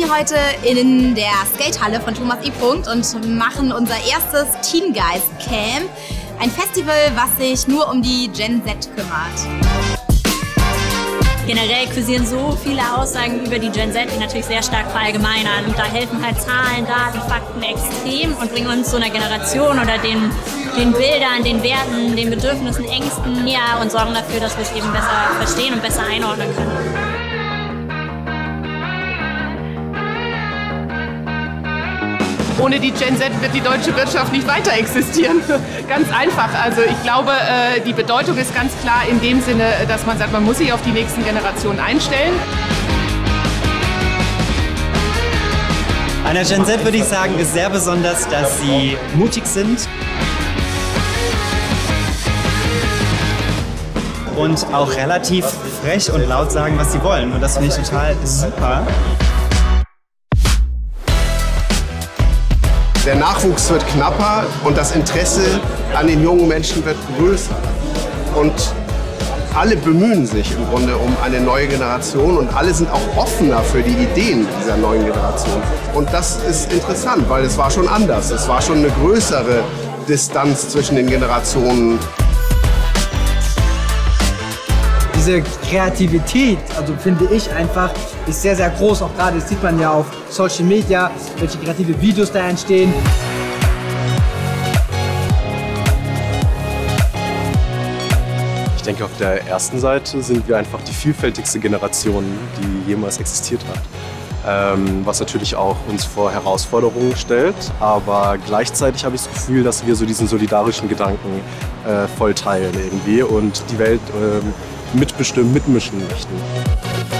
hier heute in der Skatehalle von Thomas E. und machen unser erstes Teen Guys Camp. Ein Festival, was sich nur um die Gen Z kümmert. Generell kursieren so viele Aussagen über die Gen Z, die natürlich sehr stark verallgemeinern. Und da helfen halt Zahlen, Daten, Fakten extrem und bringen uns so einer Generation oder den Bildern, den Werten, den Bedürfnissen, Ängsten näher und sorgen dafür, dass wir es eben besser verstehen und besser einordnen können. Ohne die Gen Z wird die deutsche Wirtschaft nicht weiter existieren. Ganz einfach. Also ich glaube, die Bedeutung ist ganz klar in dem Sinne, dass man sagt, man muss sich auf die nächsten Generationen einstellen. An der Gen Z würde ich sagen, ist sehr besonders, dass sie mutig sind und auch relativ frech und laut sagen, was sie wollen. Und das finde ich total super. Der Nachwuchs wird knapper und das Interesse an den jungen Menschen wird größer. Und alle bemühen sich im Grunde um eine neue Generation und alle sind auch offener für die Ideen dieser neuen Generation. Und das ist interessant, weil es war schon anders. Es war schon eine größere Distanz zwischen den Generationen. Diese Kreativität, also finde ich einfach, ist sehr, sehr groß. Auch gerade, das sieht man ja auf Social Media, welche kreative Videos da entstehen. Ich denke, auf der ersten Seite sind wir einfach die vielfältigste Generation, die jemals existiert hat. Was natürlich auch uns vor Herausforderungen stellt, aber gleichzeitig habe ich das Gefühl, dass wir so diesen solidarischen Gedanken voll teilen irgendwie und die Welt mitbestimmen, mitmischen möchten.